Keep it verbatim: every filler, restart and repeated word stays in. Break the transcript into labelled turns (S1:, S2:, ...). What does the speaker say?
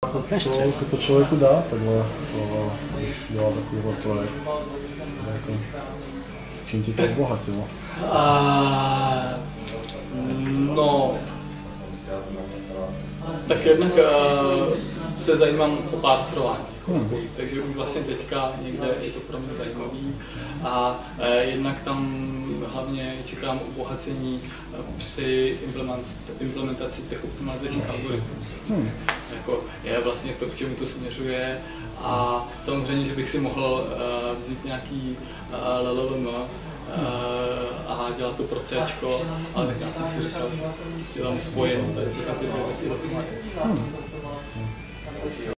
S1: Co se to člověku dá takhle, když dělá takovýhle projekt? Jako, čím ti to obohatilo?
S2: Uh, no, tak jednak uh, se zajímám o párstrování, hmm. takže už vlastně teďka někde je to pro mě zajímavý a uh, jednak tam hlavně čekám obohacení uh, při implement, implementaci těch optimalizačních algoritmů. Hmm. Jako je vlastně to, k čemu to směřuje a samozřejmě, že bych si mohl uh, vzít nějaký uh, L L M a dělat to pro C, ale tak já jsem si říkal, že si tam spojím tady ty dvě věci dohromady.